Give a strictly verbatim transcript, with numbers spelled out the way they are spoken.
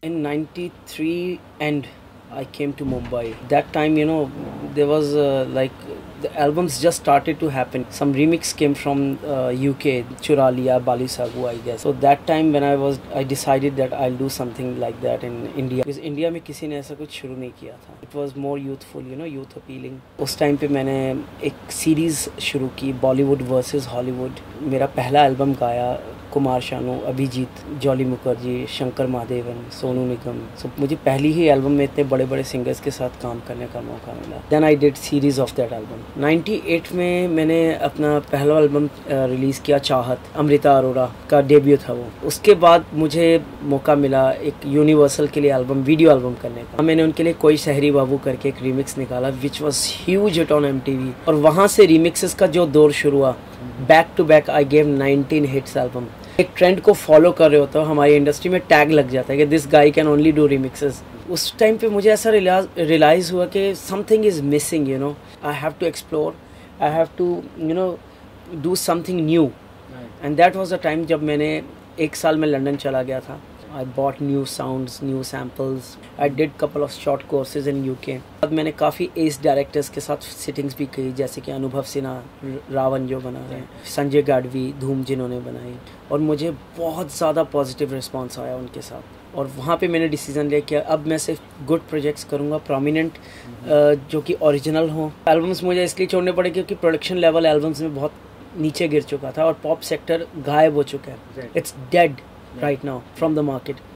In ninety-three and I came to Mumbai. That time, you know, there was uh, like the albums just started to happen. Some remix came from uh, U K, Chura Liya, Bali Sagu, I guess. So that time when I was, I decided that I'll do something like that in India. Because India में किसी ने ऐसा कुछ शुरू नहीं किया था. It was more youthful, you know, youth appealing. उस टाइम पे मैंने एक सीरीज शुरू की, Bollywood versus Hollywood. मेरा पहला एल्बम गाया कुमार शानू, अभिजीत, जॉली मुखर्जी, शंकर महादेवन, सोनू निगम. सो so, मुझे पहली ही एल्बम में इतने बड़े बड़े सिंगर्स के साथ काम करने का मौका मिला. Then I did series of that album. अट्ठानवे में मैंने अपना पहला एल्बम रिलीज़ किया, चाहत. अमृता अरोड़ा का डेब्यू था वो. उसके बाद मुझे मौका मिला एक यूनिवर्सल के लिए एल्बम, वीडियो एल्बम करने का. मैंने उनके लिए कोई शहरी बाबू करके एक रीमिक्स निकाला which was huge hit on M T V. और वहाँ से रीमिक्सेस का जो दौर शुरू हुआ, back to back I gave nineteen hits album. एक ट्रेंड को फॉलो कर रहे होते हो, हमारी इंडस्ट्री में टैग लग जाता है कि this guy can only do remixes. उस टाइम पे मुझे ऐसा रियलाइज हुआ कि something is missing, you know. I have to explore, I have to you know do something new. And that was the time जब मैंने एक साल में लंदन चला गया था. I bought new sounds, new samples. I did couple of short courses in U K. बाद मैंने काफ़ी एस डायरेक्टर्स के साथ सिटिंग्स भी की, जैसे कि अनुभव सिन्हा, रावण जो बना रहे हैं, संजय गाडवी, धूम जिन्होंने बनाई. और मुझे बहुत ज़्यादा पॉजिटिव रिस्पांस आया उनके साथ. और वहाँ पे मैंने डिसीजन लिया कि अब मैं सिर्फ गुड प्रोजेक्ट्स करूँगा, प्रोमिनेंट, जो कि ओरिजिनल हों. एल्बम्स मुझे इसलिए छोड़ने पड़े क्योंकि प्रोडक्शन लेवल एल्बम्स में बहुत नीचे गिर चुका था और पॉप सेक्टर गायब हो चुका है. It's dead right now from the market.